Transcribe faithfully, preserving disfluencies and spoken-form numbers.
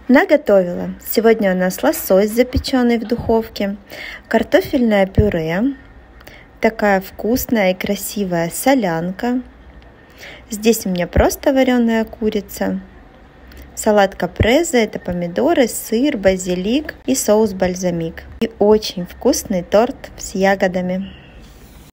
Наготовила. Сегодня у нас лосось, запеченный в духовке, картофельное пюре, такая вкусная и красивая солянка. Здесь у меня просто вареная курица, салат капреза, это помидоры, сыр, базилик и соус бальзамик. И очень вкусный торт с ягодами.